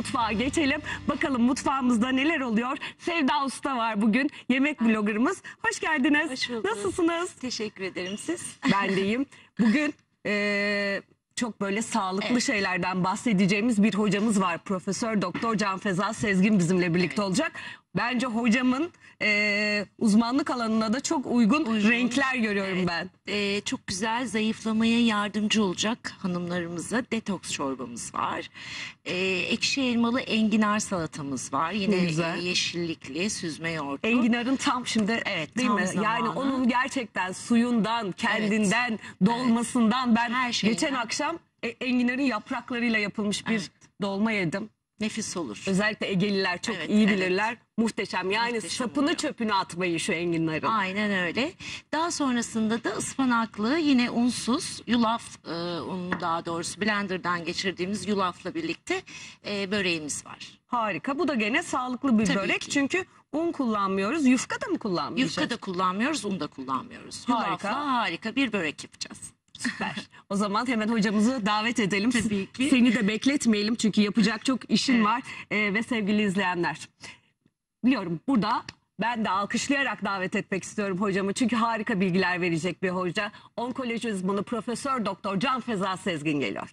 mutfağa geçelim. Bakalım mutfağımızda neler oluyor? Sevda Usta var bugün. Yemek bloggerımız. Hoş geldiniz. Hoş bulduk. Nasılsınız? Teşekkür ederim, siz. Ben deyim. Bugün çok böyle sağlıklı şeylerden bahsedeceğimiz bir hocamız var. Profesör Doktor Canfeza Sezgin bizimle birlikte olacak. Bence hocamın uzmanlık alanına da çok uygun renkler görüyorum ben. Çok güzel, zayıflamaya yardımcı olacak hanımlarımıza detoks çorbamız var. Ekşi elmalı enginar salatamız var. Yine yeşillikli süzme yoğurtlu. Enginarın tam şimdi değil mi? Zamanı. Yani onun gerçekten suyundan, kendinden, dolmasından ben geçen akşam enginarın yapraklarıyla yapılmış bir dolma yedim. Nefis olur. Özellikle Egeliler çok iyi bilirler. Muhteşem. Yani Muhteşem sapını oluyor. çöpünü atmayı şu enginlerin. Aynen öyle. Daha sonrasında da ıspanaklı, yine unsuz yulaf unu, daha doğrusu blenderdan geçirdiğimiz yulafla birlikte böreğimiz var. Harika. Bu da gene sağlıklı bir Tabii börek. ki. Çünkü un kullanmıyoruz. Yufka da mı kullanmayacağız? Yufka da kullanmıyoruz, un da kullanmıyoruz. Harika. Yulafla harika bir börek yapacağız. Süper. O zaman hemen hocamızı davet edelim. Tabii ki. Seni de bekletmeyelim çünkü yapacak çok işin var. Ve sevgili izleyenler, biliyorum burada ben de alkışlayarak davet etmek istiyorum hocamı. Çünkü harika bilgiler verecek bir hoca. Onkoloji uzmanı Profesör Doktor Canfeza Sezgin geliyor.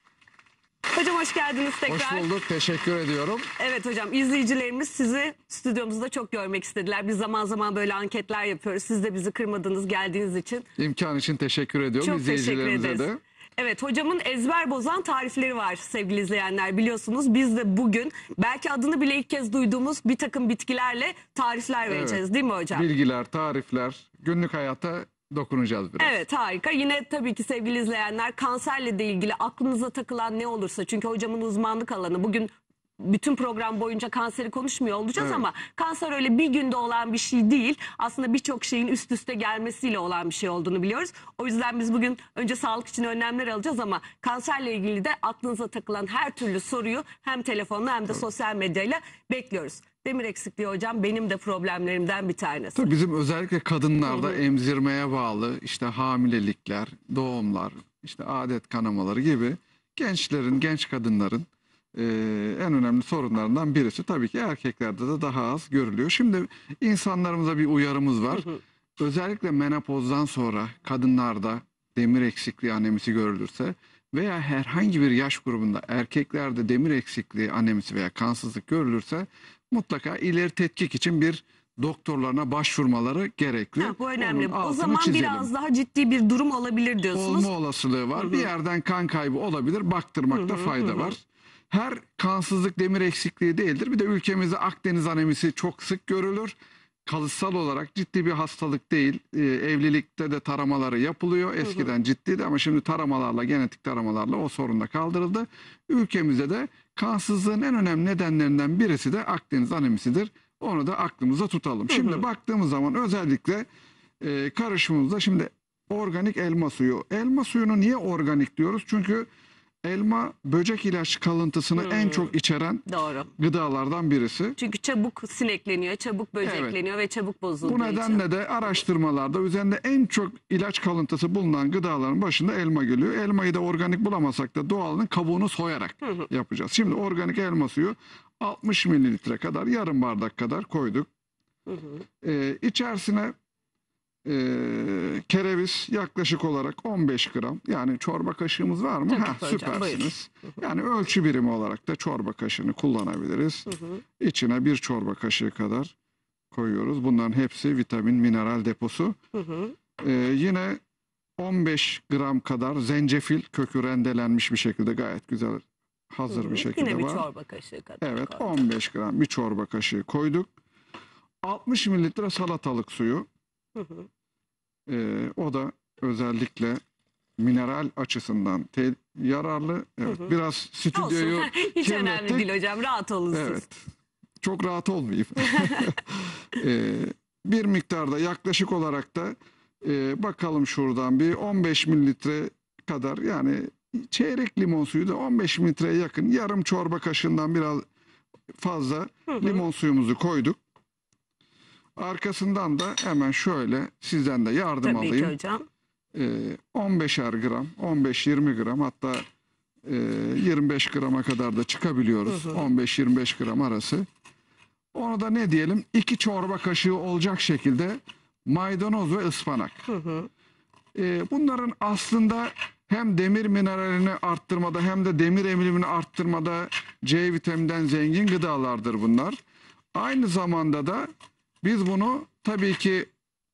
Hocam hoş geldiniz tekrar. Hoş bulduk, teşekkür ediyorum. Evet hocam, izleyicilerimiz sizi stüdyomuzda çok görmek istediler. Biz zaman zaman böyle anketler yapıyoruz. Siz de bizi kırmadınız geldiğiniz için. İmkan için teşekkür ediyorum Çok teşekkür izleyicilerimize ederiz. de. Evet, hocamın ezber bozan tarifleri var sevgili izleyenler, biliyorsunuz. Biz de bugün belki adını bile ilk kez duyduğumuz bir takım bitkilerle tarifler vereceğiz değil mi hocam? Bilgiler, tarifler, günlük hayata dokunacağız biraz. Evet, harika. Yine tabii ki sevgili izleyenler, kanserle de ilgili aklınıza takılan ne olursa, çünkü hocamın uzmanlık alanı, bugün bütün program boyunca kanseri konuşmuyor olacağız ama kanser öyle bir günde olan bir şey değil. Aslında birçok şeyin üst üste gelmesiyle olan bir şey olduğunu biliyoruz. O yüzden biz bugün önce sağlık için önlemler alacağız ama kanserle ilgili de aklınıza takılan her türlü soruyu hem telefonla hem de sosyal medyayla bekliyoruz. Demir eksikliği hocam benim de problemlerimden bir tanesi. Tabii bizim özellikle kadınlarda emzirmeye bağlı işte hamilelikler, doğumlar, işte adet kanamaları gibi gençlerin, genç kadınların en önemli sorunlarından birisi. Tabii ki erkeklerde de daha az görülüyor. Şimdi insanlarımıza bir uyarımız var. Özellikle menopozdan sonra kadınlarda demir eksikliği anemisi görülürse veya herhangi bir yaş grubunda erkeklerde demir eksikliği anemisi veya kansızlık görülürse mutlaka ileri tetkik için bir doktorlarına başvurmaları gerekli. Bu önemli. Onun O altını zaman çizelim. biraz daha ciddi bir durum olabilir diyorsunuz. Olma olasılığı var. Bir yerden kan kaybı olabilir. Baktırmakta fayda var. Her kansızlık demir eksikliği değildir. Bir de ülkemizde Akdeniz anemisi çok sık görülür. Kalıtsal olarak ciddi bir hastalık değil. Evlilikte de taramaları yapılıyor. Eskiden ciddiydi ama şimdi taramalarla, genetik taramalarla o sorun da kaldırıldı. Ülkemizde de kansızlığın en önemli nedenlerinden birisi de Akdeniz anemisidir. Onu da aklımıza tutalım. Şimdi baktığımız zaman özellikle karışımımızda şimdi organik elma suyu. Elma suyunu niye organik diyoruz? Çünkü elma böcek ilaç kalıntısını en çok içeren gıdalardan birisi. Çünkü çabuk sinekleniyor, çabuk böcekleniyor ve çabuk bozulduğu Bu nedenle de araştırmalarda üzerinde en çok ilaç kalıntısı bulunan gıdaların başında elma geliyor. Elmayı da organik bulamasak da doğalının kabuğunu soyarak yapacağız. Şimdi organik elma suyu 60 mililitre kadar, yarım bardak kadar koyduk. İçerisine kereviz yaklaşık olarak 15 gram, yani çorba kaşığımız var mı? Süpersiniz. Yani ölçü birimi olarak da çorba kaşığını kullanabiliriz. İçine bir çorba kaşığı kadar koyuyoruz. Bunların hepsi vitamin, mineral deposu. Yine 15 gram kadar zencefil kökü rendelenmiş bir şekilde, gayet güzel hazır bir şekilde yine bir var. çorba kaşığı kadar. Evet, 15 gram bir çorba kaşığı koyduk. 60 mililitre salatalık suyu. O da özellikle mineral açısından yararlı. Evet, biraz stüdyoyu Hiç önemli kirlettik. değil hocam, rahat olun siz. Evet, çok rahat olmayayım. Bir miktarda yaklaşık olarak da bakalım şuradan bir 15 mililitre kadar, yani çeyrek limon suyu da 15 mililitreye yakın, yarım çorba kaşığından biraz fazla limon suyumuzu koyduk. Arkasından da hemen şöyle sizden de yardım alayım. Tabii ki hocam. 15'er gram, 15-20 gram, hatta 25 grama kadar da çıkabiliyoruz. 15-25 gram arası. Onu da ne diyelim? 2 çorba kaşığı olacak şekilde maydanoz ve ıspanak. Bunların aslında hem demir mineralini arttırmada hem de demir emilimini arttırmada C vitamininden zengin gıdalardır bunlar. Aynı zamanda da biz bunu tabii ki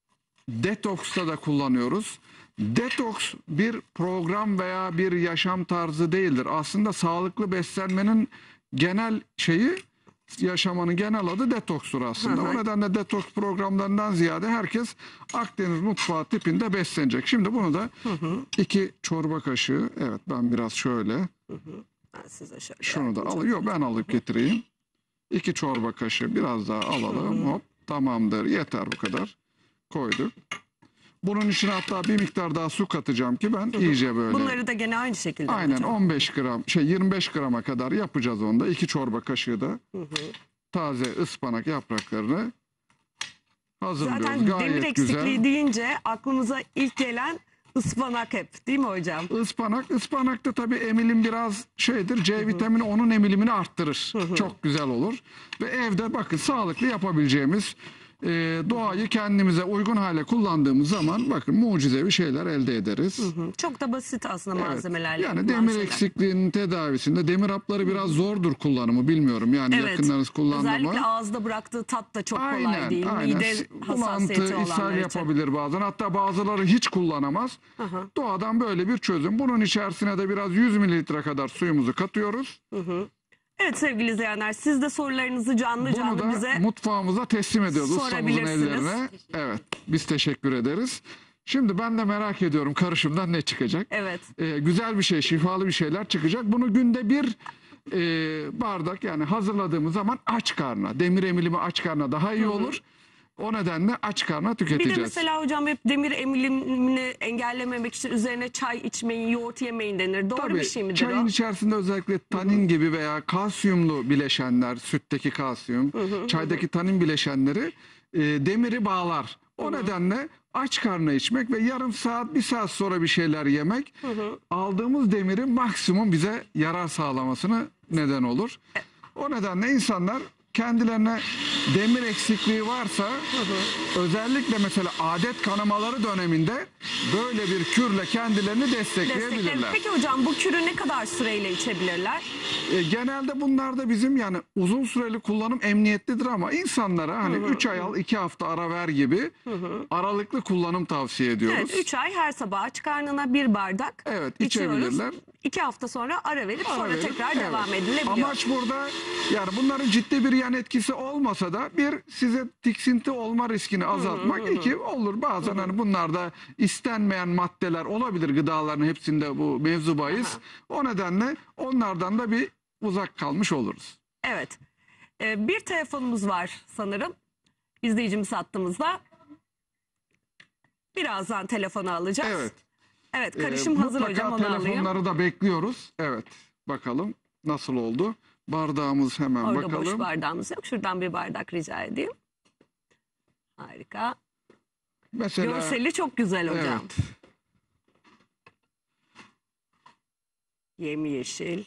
detoksta da kullanıyoruz. Detoks bir program veya bir yaşam tarzı değildir. Aslında sağlıklı beslenmenin genel şeyi, yaşamanın genel adı detokstur aslında. O nedenle detoks programlarından ziyade herkes Akdeniz mutfağı tipinde beslenecek. Şimdi bunu da 2 çorba kaşığı, evet ben biraz şöyle, Ben size şöyle şunu da alayım. Yok, ben alıp getireyim. 2 çorba kaşığı biraz daha alalım. Hop, tamamdır, yeter bu kadar. Koyduk. Bunun içine hatta bir miktar daha su katacağım ki ben iyice böyle. Bunları da gene aynı şekilde Aynen hocam. 15 gram 25 grama kadar yapacağız onda. 2 çorba kaşığı da taze ıspanak yapraklarını hazırlıyoruz. Zaten demir Gayet eksikliği güzel. deyince aklımıza ilk gelen ıspanak hep, değil mi hocam? Ispanakta tabii emilim biraz şeydir. C vitamini onun emilimini arttırır. Çok güzel olur. Ve evde bakın sağlıklı yapabileceğimiz, doğayı kendimize uygun hale kullandığımız zaman bakın mucizevi şeyler elde ederiz. Çok da basit aslında Evet. malzemelerle. Yani yapılan demir şeyler. eksikliğinin tedavisinde demir hapları biraz zordur kullanımı, bilmiyorum. Yani Evet. yakınlarınız kullandı mı? Özellikle ağızda bıraktığı tat da çok kolay değil. Mide hassasiyeti Bulantı, ishal olanlar için. yapabilir bazen. Hatta bazıları hiç kullanamaz. Doğadan böyle bir çözüm. Bunun içerisine de biraz 100 mililitre kadar suyumuzu katıyoruz. Evet sevgili izleyenler, siz de sorularınızı canlı Bunu canlı da bize mutfağımıza teslim ediyoruz ustamızın sorabilirsiniz. ellerine. Evet, biz teşekkür ederiz. Şimdi ben de merak ediyorum karışımdan ne çıkacak. Evet. Güzel bir şey, şifalı bir şeyler çıkacak. Bunu günde bir bardak, yani hazırladığımız zaman aç karnına, demir emilimi aç karnına daha iyi olur. O nedenle aç karnına Bir de tüketeceğiz. mesela hocam hep demir emilimini engellememek için üzerine çay içmeyin, yoğurt yemeyin denir. Doğru Tabii, bir şey midir çayın o? içerisinde özellikle tanin gibi veya kalsiyumlu bileşenler, sütteki kalsiyum, çaydaki tanin bileşenleri demiri bağlar. O nedenle aç karnına içmek ve yarım saat, 1 saat sonra bir şeyler yemek aldığımız demirin maksimum bize yarar sağlamasına neden olur. O nedenle insanlar kendilerine demir eksikliği varsa özellikle mesela adet kanamaları döneminde böyle bir kürle kendilerini destekleyebilirler. Peki hocam bu kürü ne kadar süreyle içebilirler? Genelde bunlarda bizim yani uzun süreli kullanım emniyetlidir ama insanlara hani 3 ay al 2 hafta ara ver gibi aralıklı kullanım tavsiye ediyoruz. Evet, 3 ay her sabah aç karnına 1 bardak Evet, içiyoruz. içebilirler. 2 hafta sonra ara verip Ara sonra verip, tekrar evet. devam edilebiliyor. Amaç burada yani bunların ciddi bir yan etkisi olmasa da bir, size tiksinti olma riskini azaltmak. 2, olur bazen hani bunlarda istenmeyen maddeler olabilir, gıdaların hepsinde bu mevzu bahis. O nedenle onlardan da bir uzak kalmış oluruz. Evet. Bir telefonumuz var sanırım. İzleyicimiz hattımızda. Birazdan telefonu alacağız. Evet. Evet, karışım hazır Mutlaka hocam, onu alayım. telefonları da bekliyoruz. Evet, bakalım nasıl oldu. Bardağımız hemen Orada bakalım. boş bardağımız yok. Şuradan bir bardak rica edeyim. Harika. Mesela, Görseli çok güzel hocam. evet. Yemyeşil.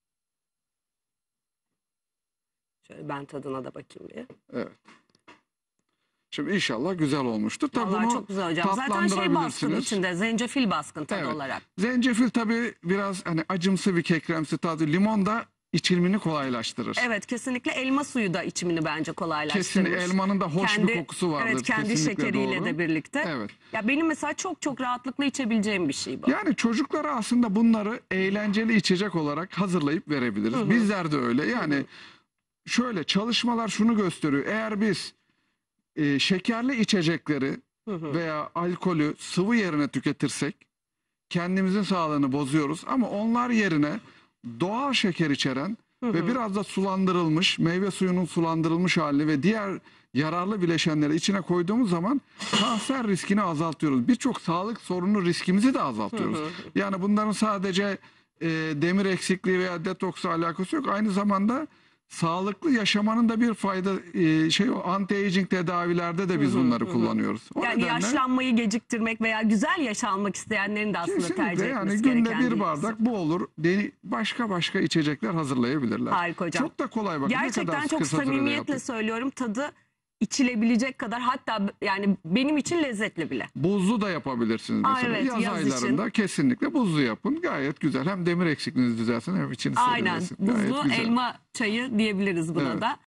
Şöyle ben tadına da bakayım bir. Evet. Şimdi inşallah güzel olmuştur. Tabii Vallahi bunu çok güzel hocam. Zaten şey baskın tatlandırabilirsiniz. içinde. Zencefil baskın tadı Evet. olarak. Zencefil tabii biraz hani acımsı bir kekremsi tadı. Limon da içilmini kolaylaştırır. Evet, kesinlikle elma suyu da içimini bence kolaylaştırır. Kesin elmanın da hoş bir kokusu vardır. Evet, kendi Kesinlikle şekeriyle doğru. de birlikte. Evet. Ya benim mesela çok rahatlıkla içebileceğim bir şey bu. Yani çocuklara aslında bunları eğlenceli içecek olarak hazırlayıp verebiliriz. Bizler de öyle. Yani şöyle çalışmalar şunu gösteriyor. Eğer biz şekerli içecekleri veya alkolü sıvı yerine tüketirsek kendimizin sağlığını bozuyoruz. Ama onlar yerine doğal şeker içeren ve biraz da sulandırılmış, meyve suyunun sulandırılmış halini ve diğer yararlı bileşenleri içine koyduğumuz zaman kanser riskini azaltıyoruz. Birçok sağlık sorunu riskimizi de azaltıyoruz. Yani bunların sadece demir eksikliği veya detoksla alakası yok. Aynı zamanda sağlıklı yaşamanın da bir fayda anti-aging tedavilerde de biz bunları kullanıyoruz. O Yani nedenle yaşlanmayı geciktirmek veya güzel yaşanmak isteyenlerin de aslında kesinlikle tercih yani etmesi günde gereken bir bardak bu olur. Başka içecekler hazırlayabilirler. Harika hocam. Çok da kolay bakın. Ne Gerçekten kadar çok kısa sürede samimiyetle yaptık. söylüyorum, tadı içilebilecek kadar, hatta yani benim için lezzetli bile. Buzlu da yapabilirsiniz mesela. Evet, yaz yaz aylarında kesinlikle buzlu yapın. Gayet güzel. Hem demir eksikliğinizi düzelsin hem içinizi Aynen, serinlesin. Gayet buzlu güzel. elma çayı diyebiliriz buna Evet. da.